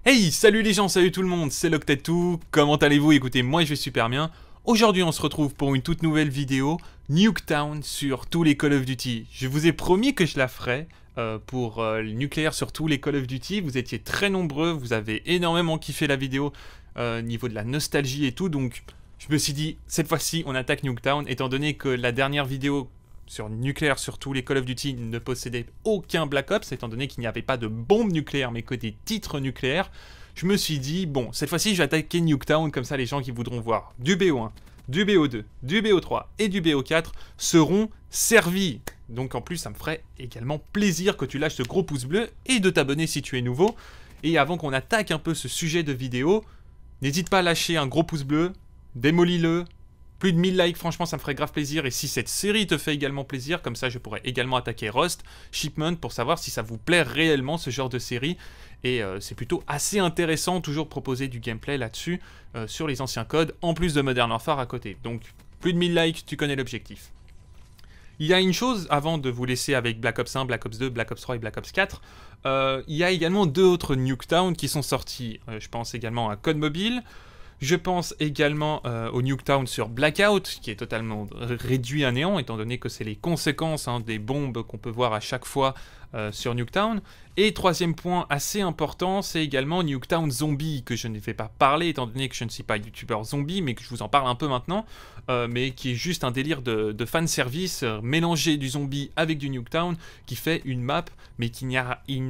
Hey, salut les gens, salut tout le monde, c'est Loctetou, comment allez-vous? Écoutez, moi je vais super bien. Aujourd'hui on se retrouve pour une toute nouvelle vidéo, Nuketown sur tous les Call of Duty. Je vous ai promis que je la ferais pour le nucléaire sur tous les Call of Duty. Vous étiez très nombreux, vous avez énormément kiffé la vidéo niveau de la nostalgie et tout, donc je me suis dit, cette fois-ci on attaque Nuketown, étant donné que la dernière vidéo sur nucléaire sur tous les Call of Duty ne possédait aucun Black Ops, étant donné qu'il n'y avait pas de bombes nucléaires mais que des titres nucléaires. Je me suis dit, bon, cette fois-ci je vais attaquer Nuketown, comme ça les gens qui voudront voir du BO1, du BO2, du BO3 et du BO4 seront servis. Donc en plus ça me ferait également plaisir que tu lâches ce gros pouce bleu et de t'abonner si tu es nouveau. Et avant qu'on attaque un peu ce sujet de vidéo, n'hésite pas à lâcher un gros pouce bleu, démolis-le. Plus de 1000 likes, franchement, ça me ferait grave plaisir. Et si cette série te fait également plaisir, comme ça, je pourrais également attaquer Rust, Shipment, pour savoir si ça vous plaît réellement, ce genre de série. Et c'est plutôt assez intéressant, toujours proposer du gameplay là-dessus, sur les anciens codes, en plus de Modern Warfare à côté. Donc, plus de 1000 likes, tu connais l'objectif. Il y a une chose, avant de vous laisser avec Black Ops 1, Black Ops 2, Black Ops 3 et Black Ops 4, il y a également deux autres Nuketown qui sont sortis. Je pense également à Code Mobile. Je pense également au Nuketown sur Blackout, qui est totalement réduit à néant, étant donné que c'est les conséquences des bombes qu'on peut voir à chaque fois sur Nuketown. Et troisième point assez important, c'est également Nuketown Zombie, que je ne vais pas parler, étant donné que je ne suis pas youtubeur zombie, mais que je vous en parle un peu maintenant, mais qui est juste un délire de fanservice, mélanger du zombie avec du Nuketown, qui fait une map, mais qu'il n'y a, il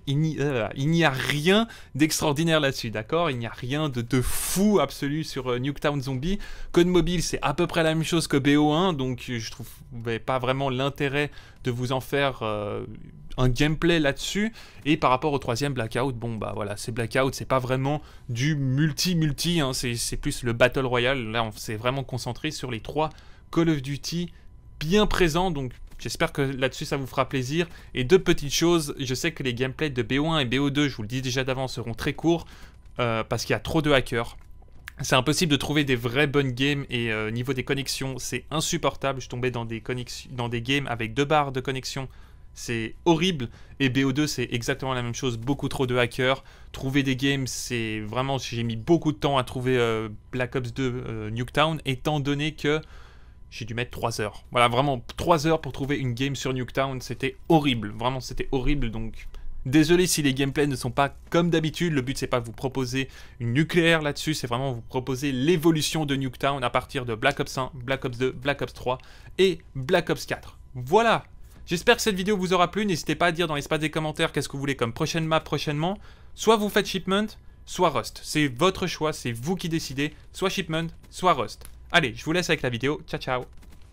n'y a rien d'extraordinaire là-dessus, d'accord? Il n'y a rien de fou absolu sur Nuketown Zombie. Code Mobile, c'est à peu près la même chose que BO1, donc je trouve pas vraiment l'intérêt de vous en faire un gameplay là-dessus. Et par rapport au troisième Blackout, bon bah voilà, c'est Blackout, c'est pas vraiment du multi, hein, c'est plus le Battle Royale. Là on s'est vraiment concentré sur les trois Call of Duty bien présents, donc j'espère que là-dessus ça vous fera plaisir. Et deux petites choses, je sais que les gameplays de BO1 et BO2, je vous le dis déjà d'avance, seront très courts, parce qu'il y a trop de hackers. C'est impossible de trouver des vraies bonnes games et niveau des connexions, c'est insupportable. Je tombais dans des games avec 2 barres de connexion, c'est horrible. Et BO2, c'est exactement la même chose, beaucoup trop de hackers. Trouver des games, c'est vraiment... J'ai mis beaucoup de temps à trouver Black Ops 2 Nuketown, étant donné que j'ai dû mettre 3 heures. Voilà, vraiment 3 heures pour trouver une game sur Nuketown, c'était horrible. Vraiment, c'était horrible, donc... Désolé si les gameplays ne sont pas comme d'habitude, le but c'est pas de vous proposer une nucléaire là-dessus, c'est vraiment vous proposer l'évolution de Nuketown à partir de Black Ops 1, Black Ops 2, Black Ops 3 et Black Ops 4. Voilà. J'espère que cette vidéo vous aura plu, n'hésitez pas à dire dans l'espace des commentaires qu'est-ce que vous voulez comme prochaine map prochainement. Soit vous faites Shipment, soit Rust. C'est votre choix, c'est vous qui décidez, soit Shipment, soit Rust. Allez, je vous laisse avec la vidéo, ciao ciao.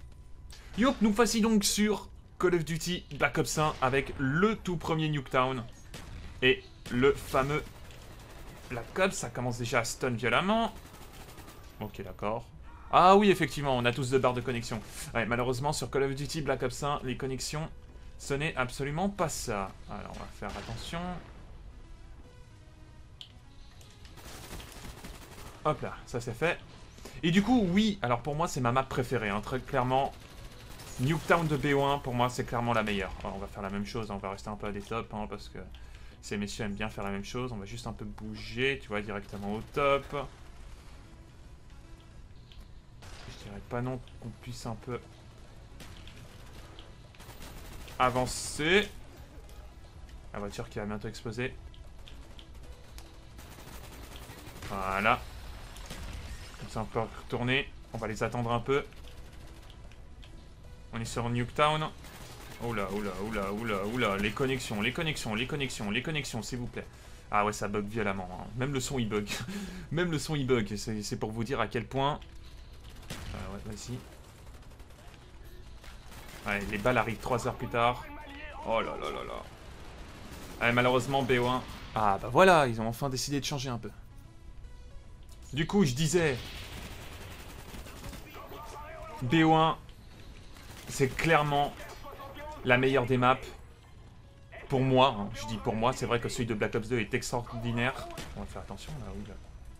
Yop, nous voici donc sur Call of Duty Black Ops 1 avec le tout premier Nuketown et le fameux Black Ops. Ça commence déjà à stun violemment. Ok, d'accord. Ah oui, effectivement, on a tous 2 barres de connexion. Ouais, malheureusement, sur Call of Duty Black Ops 1, les connexions, ce n'est absolument pas ça. Alors, on va faire attention. Hop là, ça c'est fait. Et du coup, oui, alors pour moi, c'est ma map préférée, hein, très clairement. Nuketown de BO1, pour moi, c'est clairement la meilleure. Alors, on va faire la même chose, on va rester un peu à des tops, hein, parce que ces messieurs aiment bien faire la même chose. On va juste un peu bouger, tu vois, directement au top. Je dirais pas non qu'on puisse un peu avancer. La voiture qui va bientôt exploser. Voilà. Comme ça, on peut retourner. On va les attendre un peu. On est sur Nuketown. Oula, oula, les connexions, s'il vous plaît. Ah ouais, ça bug violemment, hein. Même le son, il bug. Même le son, il bug. C'est pour vous dire à quel point... ouais, vas-y. Ouais, les balles arrivent 3 heures plus tard. Oh là là là là. Ouais, malheureusement, BO1... Ah bah voilà, ils ont enfin décidé de changer un peu. Du coup, je disais... BO1... C'est clairement la meilleure des maps. Pour moi, hein, je dis pour moi, c'est vrai que celui de Black Ops 2 est extraordinaire. On va faire attention là, oula.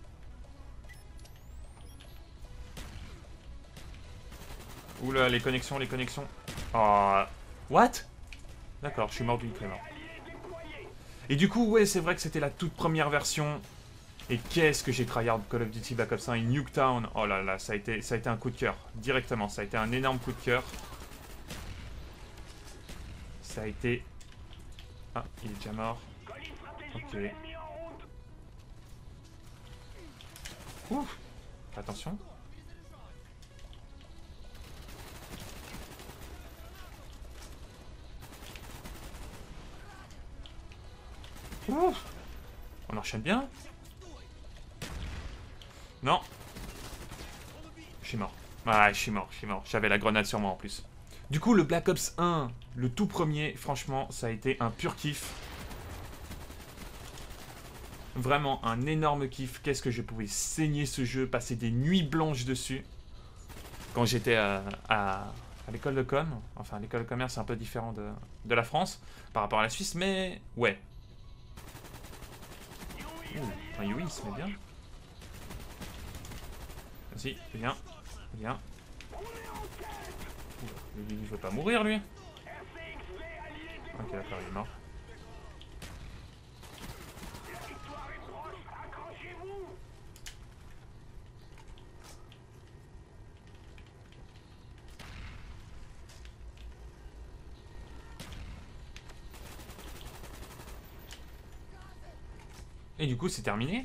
Oula, les connexions. Oh, what? D'accord, je suis mort d'une clé mort. Et du coup, ouais, c'est vrai que c'était la toute première version. Et qu'est-ce que j'ai tryhard Call of Duty Black Ops 1 et Nuketown. Oh là là, ça a été un coup de cœur. Directement, ça a été un énorme coup de cœur. Ça a été... Ah, il est déjà mort. Ok. Ouf. Attention. Ouf. On enchaîne bien. Non. Je suis mort. Ah, je suis mort. J'avais la grenade sur moi en plus. Du coup, le Black Ops 1, le tout premier, franchement, ça a été un pur kiff. Vraiment un énorme kiff. Qu'est-ce que je pouvais saigner ce jeu, passer des nuits blanches dessus. Quand j'étais à l'école de com. Enfin, l'école de commerce, c'est un peu différent de la France par rapport à la Suisse, mais ouais. Un Yui, il se met bien. Vas-y, viens. Viens. Il veut pas mourir, lui. Ok, d'accord, il est mort. Et du coup, c'est terminé.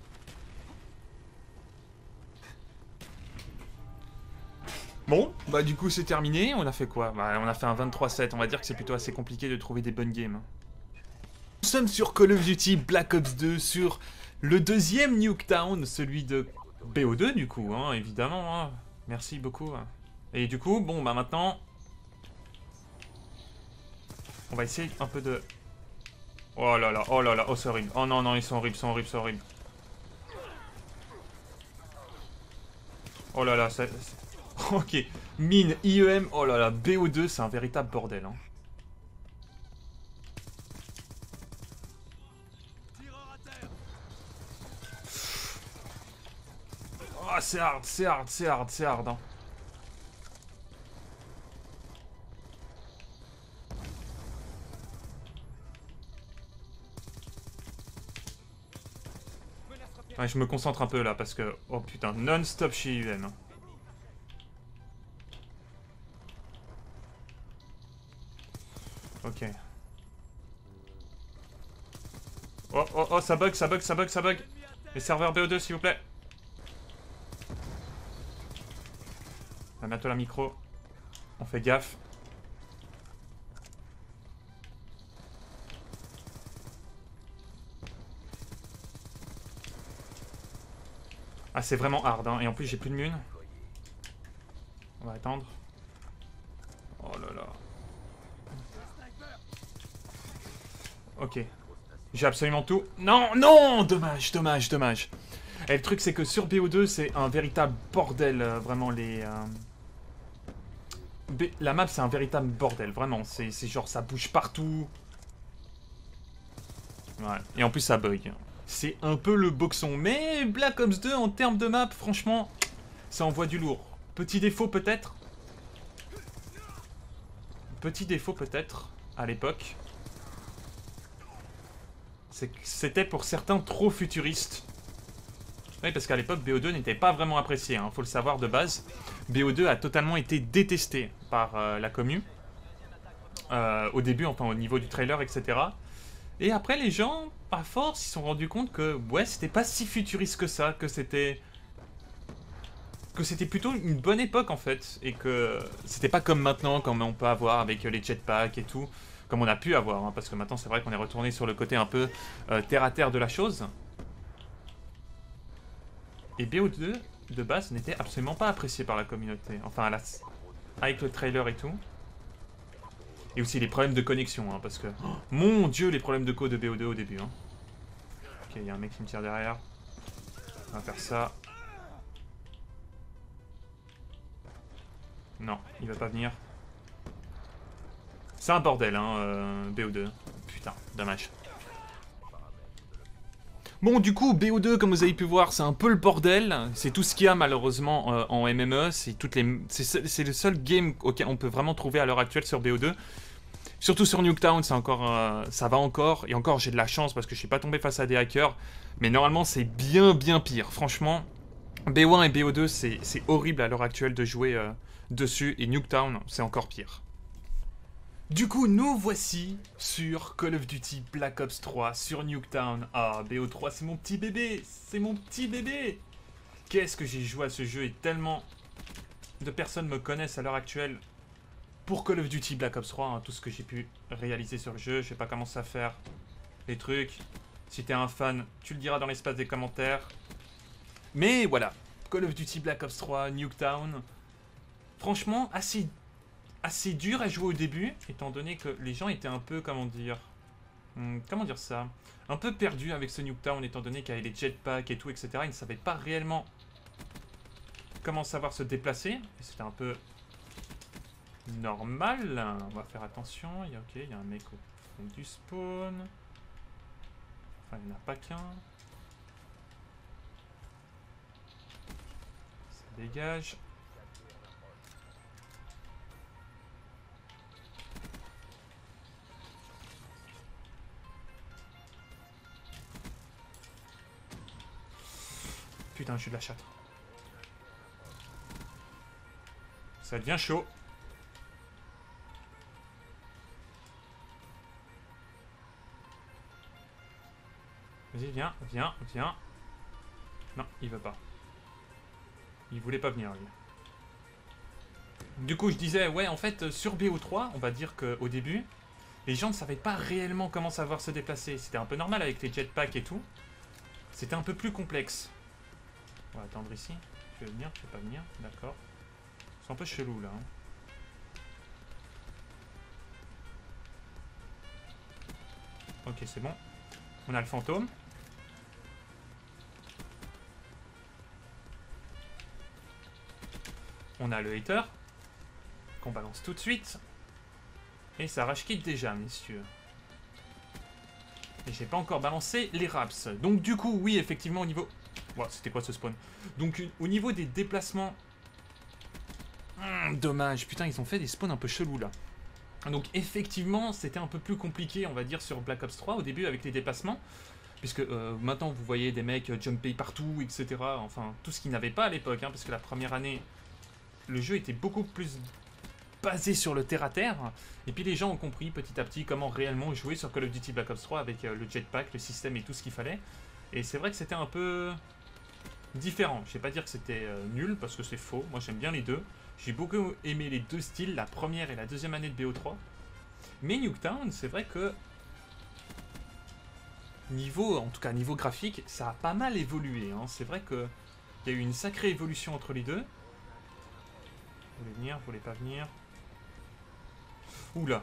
Bon, bah du coup c'est terminé, on a fait quoi? Bah on a fait un 23-7, on va dire que c'est plutôt assez compliqué de trouver des bonnes games. Nous sommes sur Call of Duty Black Ops 2, sur le deuxième Nuketown, celui de BO2 du coup, hein, évidemment, hein. Merci beaucoup. Et du coup, bon bah maintenant, on va essayer un peu de... Oh là là, oh c'est horrible, oh non non, ils sont horribles, c'est horrible. Oh là là, ok, mine, IEM, oh là là, BO2, c'est un véritable bordel. Hein. Oh, c'est hard. Hein. Ouais, je me concentre un peu là parce que... Oh putain, non-stop chez IEM. Hein. Ok. Oh, ça bug. Les serveurs BO2, s'il vous plaît. On va bientôt la micro. On fait gaffe. Ah, c'est vraiment hard, hein. Et en plus, j'ai plus de mune. On va attendre. Oh là là. Ok. J'ai absolument tout. Non, non, dommage. Et le truc, c'est que sur BO2, c'est un véritable bordel. Vraiment, la map, c'est un véritable bordel. Vraiment, c'est genre, ça bouge partout. Ouais. Et en plus, ça bug. C'est un peu le boxon. Mais Black Ops 2, en termes de map, franchement, ça envoie du lourd. Petit défaut, peut-être, à l'époque. C'était pour certains trop futuriste. Oui, parce qu'à l'époque, BO2 n'était pas vraiment apprécié, hein, faut le savoir de base. BO2 a totalement été détesté par la commu. Au début, enfin au niveau du trailer, etc. Et après, les gens, à force, ils se sont rendus compte que, ouais, c'était pas si futuriste que ça, que c'était plutôt une bonne époque, en fait. Et que c'était pas comme maintenant, comme on peut avoir avec les jetpacks et tout. Comme on a pu avoir, hein, parce que maintenant, c'est vrai qu'on est retourné sur le côté un peu terre-à-terre de la chose. Et BO2, de base, n'était absolument pas apprécié par la communauté. Enfin, avec le trailer et tout. Et aussi les problèmes de connexion, hein, parce que... Oh, mon dieu, les problèmes de code de BO2 au début. Hein. Ok, il y a un mec qui me tire derrière. On va faire ça. Non, il va pas venir. C'est un bordel, hein, BO2. Putain, dommage. Bon, du coup, BO2, comme vous avez pu voir, c'est un peu le bordel. C'est tout ce qu'il y a, malheureusement, en MME. C'est le seul game auquel on peut vraiment trouver à l'heure actuelle sur BO2. Surtout sur Nuketown, c'est encore, ça va encore. Et encore, j'ai de la chance parce que je suis pas tombé face à des hackers. Mais normalement, c'est bien pire. Franchement, BO1 et BO2, c'est horrible à l'heure actuelle de jouer dessus. Et Nuketown, c'est encore pire. Du coup, nous voici sur Call of Duty Black Ops 3, sur Nuketown. Ah, BO3, c'est mon petit bébé. C'est mon petit bébé. Qu'est-ce que j'ai joué à ce jeu et tellement de personnes me connaissent à l'heure actuelle pour Call of Duty Black Ops 3, hein, tout ce que j'ai pu réaliser sur le jeu. Je vais pas commencer à faire les trucs. Si t'es un fan, tu le diras dans l'espace des commentaires. Mais voilà, Call of Duty Black Ops 3, Nuketown. Franchement, assez dur à jouer au début, étant donné que les gens étaient un peu, comment dire ça, un peu perdus avec ce Nuketown, étant donné qu'il y avait les jetpacks et tout, etc. Ils ne savaient pas réellement comment savoir se déplacer. Et c'était un peu normal. On va faire attention. Il y a un mec au fond du spawn. Enfin, il n'y en a pas qu'un. Ça dégage. Putain, je suis de la chatte. Ça devient chaud. Vas-y, viens. Non, il veut pas. Il voulait pas venir, lui. Du coup, je disais, ouais, en fait, sur BO3, on va dire qu'au début, les gens ne savaient pas réellement comment savoir se déplacer. C'était un peu normal avec les jetpacks et tout. C'était un peu plus complexe. On va attendre ici. Tu veux venir? Tu veux pas venir? D'accord. C'est un peu chelou là. Hein. Ok, c'est bon. On a le fantôme. On a le hater. Qu'on balance tout de suite. Et ça rage quitte déjà, messieurs. Et j'ai pas encore balancé les raps. Donc du coup, oui, effectivement, au niveau... Wow, c'était quoi ce spawn? Donc au niveau des déplacements... dommage, putain, ils ont fait des spawns un peu chelous là. Donc effectivement, c'était un peu plus compliqué, on va dire, sur Black Ops 3 au début avec les déplacements. Puisque maintenant, vous voyez des mecs jumper partout, etc. Enfin, tout ce qu'ils n'avaient pas à l'époque, hein, parce que la première année, le jeu était beaucoup plus basé sur le terre-à-terre. Et puis les gens ont compris petit à petit comment réellement jouer sur Call of Duty Black Ops 3 avec le jetpack, le système et tout ce qu'il fallait. Et c'est vrai que c'était un peu différent. Je vais pas dire que c'était nul, parce que c'est faux. Moi, j'aime bien les deux. J'ai beaucoup aimé les deux styles, la première et la deuxième année de BO3. Mais Nuketown, c'est vrai que en tout cas niveau graphique, ça a pas mal évolué. Hein. C'est vrai qu'il y a eu une sacrée évolution entre les deux. Vous voulez venir, vous voulez pas venir? Oula.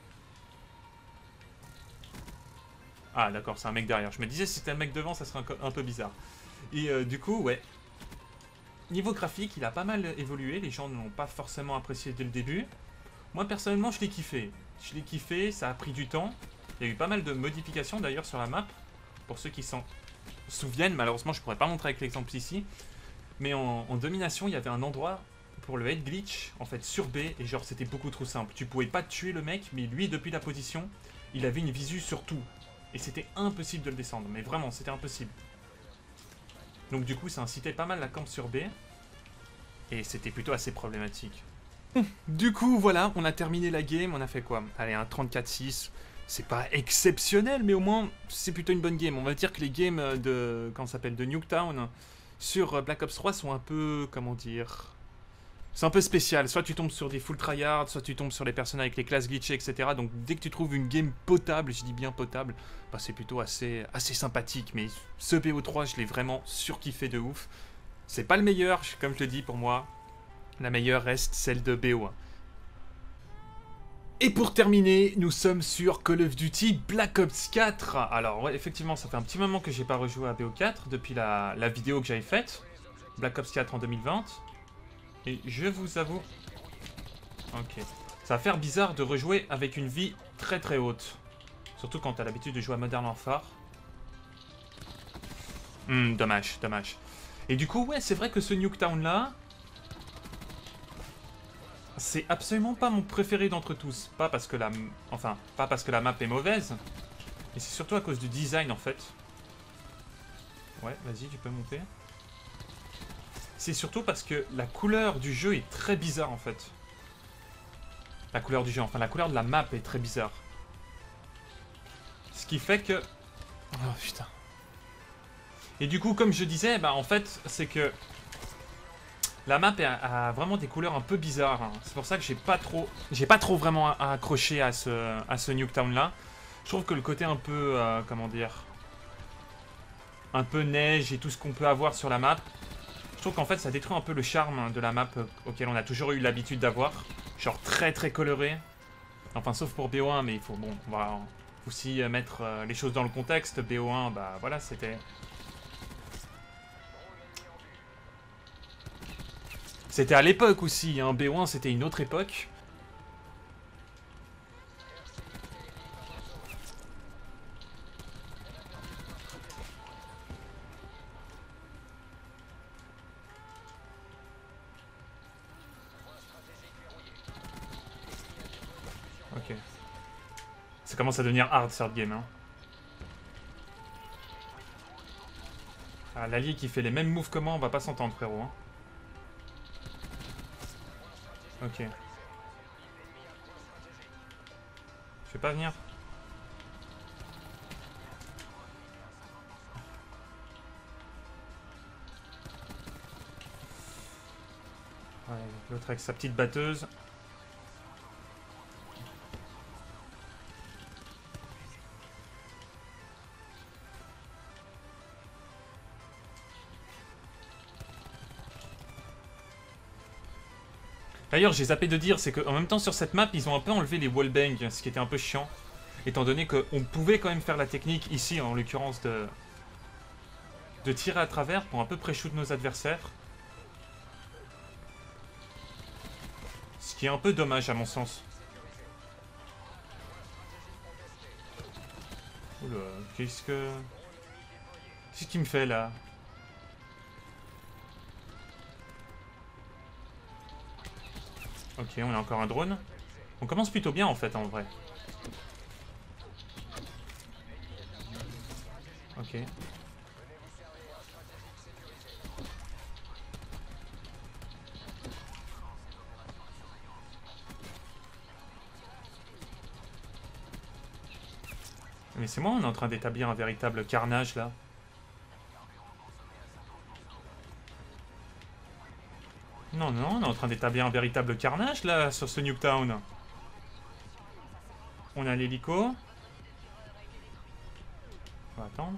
Ah d'accord, c'est un mec derrière. Je me disais si c'était un mec devant, ça serait un peu bizarre. Et du coup, ouais. Niveau graphique, il a pas mal évolué. Les gens ne l'ont pas forcément apprécié dès le début. Moi, personnellement, je l'ai kiffé. Je l'ai kiffé, ça a pris du temps. Il y a eu pas mal de modifications, d'ailleurs, sur la map. Pour ceux qui s'en souviennent, malheureusement, je pourrais pas montrer avec l'exemple ici. Mais en domination, il y avait un endroit pour le head glitch, en fait, sur B. Et genre, c'était beaucoup trop simple. Tu pouvais pas tuer le mec, mais lui, depuis la position, il avait une visu sur tout. Et c'était impossible de le descendre. Mais vraiment, c'était impossible. Donc du coup, ça incitait pas mal la camp sur B. Et c'était plutôt assez problématique. Du coup, voilà, on a terminé la game. On a fait quoi? Allez, un 34-6. C'est pas exceptionnel, mais au moins, c'est plutôt une bonne game. On va dire que les games de... Comment ça s'appelle? De Nuketown sur Black Ops 3 sont un peu... Comment dire? C'est un peu spécial. Soit tu tombes sur des full tryhards, soit tu tombes sur les personnes avec les classes glitchées, etc. Donc dès que tu trouves une game potable, je dis bien potable, bah, c'est plutôt assez sympathique. Mais ce BO3, je l'ai vraiment surkiffé de ouf. C'est pas le meilleur, comme je le dis pour moi. La meilleure reste celle de BO1. Et pour terminer, nous sommes sur Call of Duty Black Ops 4. Alors ouais, effectivement, ça fait un petit moment que j'ai pas rejoué à BO4 depuis la vidéo que j'avais faite. Black Ops 4 en 2020. Et je vous avoue... Ok. Ça va faire bizarre de rejouer avec une vie très très haute. Surtout quand t'as l'habitude de jouer à Modern Warfare. Dommage, dommage. Et du coup, ouais, c'est vrai que ce Nuketown là... C'est absolument pas mon préféré d'entre tous. Pas parce que la... Enfin, pas parce que la map est mauvaise. Mais c'est surtout à cause du design, en fait. Ouais, vas-y, tu peux monter. C'est surtout parce que la couleur du jeu est très bizarre, en fait. La couleur du jeu, enfin, la couleur de la map est très bizarre. Ce qui fait que... Oh, putain. Et du coup, comme je disais, bah, en fait, c'est que... La map a vraiment des couleurs un peu bizarres. Hein. C'est pour ça que j'ai pas trop vraiment accroché à ce Nuketown là. Je trouve que le côté un peu, comment dire, un peu neige et tout ce qu'on peut avoir sur la map, je trouve qu'en fait ça détruit un peu le charme de la map auquel on a toujours eu l'habitude d'avoir. Genre très très coloré. Enfin sauf pour BO1, mais il faut, bon, on va aussi mettre les choses dans le contexte. BO1, bah voilà, c'était... C'était à l'époque aussi, hein. BO1 c'était une autre époque. Ok. Ça commence à devenir hard cette game, hein. Ah, l'allié qui fait les mêmes moves que moi, on va pas s'entendre, frérot, hein. Ok. Je vais pas venir. Ouais, l'autre avec sa petite batteuse. D'ailleurs, j'ai zappé de dire, c'est qu'en même temps sur cette map, ils ont un peu enlevé les wallbangs, ce qui était un peu chiant. Étant donné qu'on pouvait quand même faire la technique ici, en l'occurrence, de tirer à travers pour un peu pré-shoot nos adversaires. Ce qui est un peu dommage à mon sens. Oula, qu'est-ce qu'il me fait là? Ok, on a encore un drone. On commence plutôt bien en fait, en vrai. Ok. Mais c'est moi, on est en train d'établir un véritable carnage là. Non, non, on est en train d'établir un véritable carnage là sur ce Nuketown. On a l'hélico. On va attendre.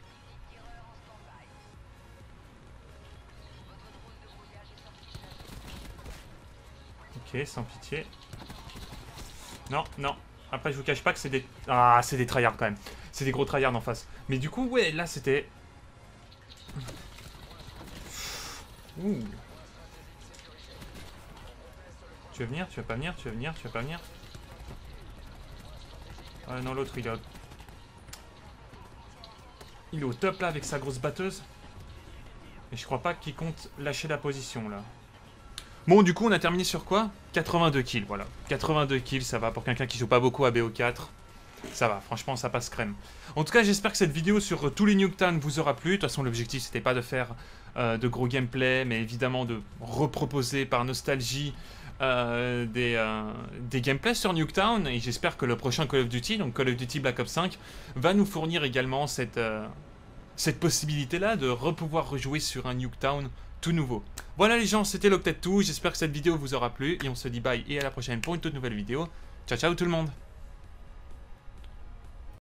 Ok, sans pitié. Non, non. Après, je vous cache pas que c'est des... Ah, c'est des tryhards quand même. C'est des gros tryhards en face. Mais du coup, ouais, là, c'était... Ouh. Tu veux venir? Tu veux pas venir? Tu veux venir? Tu veux pas venir? Ah non, l'autre, il est... Il est au top, là, avec sa grosse batteuse. Et je crois pas qu'il compte lâcher la position, là. Bon, du coup, on a terminé sur quoi? 82 kills, voilà. 82 kills, ça va pour quelqu'un qui joue pas beaucoup à BO4. Ça va, franchement, ça passe crème. En tout cas, j'espère que cette vidéo sur tous les Nuketown vous aura plu. De toute façon, l'objectif, c'était pas de faire de gros gameplay, mais évidemment de reproposer par nostalgie des gameplays sur Nuketown. Et j'espère que le prochain Call of Duty, donc Call of Duty Black Ops 5, va nous fournir également cette possibilité-là de pouvoir rejouer sur un Nuketown tout nouveau. Voilà les gens, c'était l'Octet2, j'espère que cette vidéo vous aura plu et on se dit bye et à la prochaine pour une toute nouvelle vidéo. Ciao ciao tout le monde.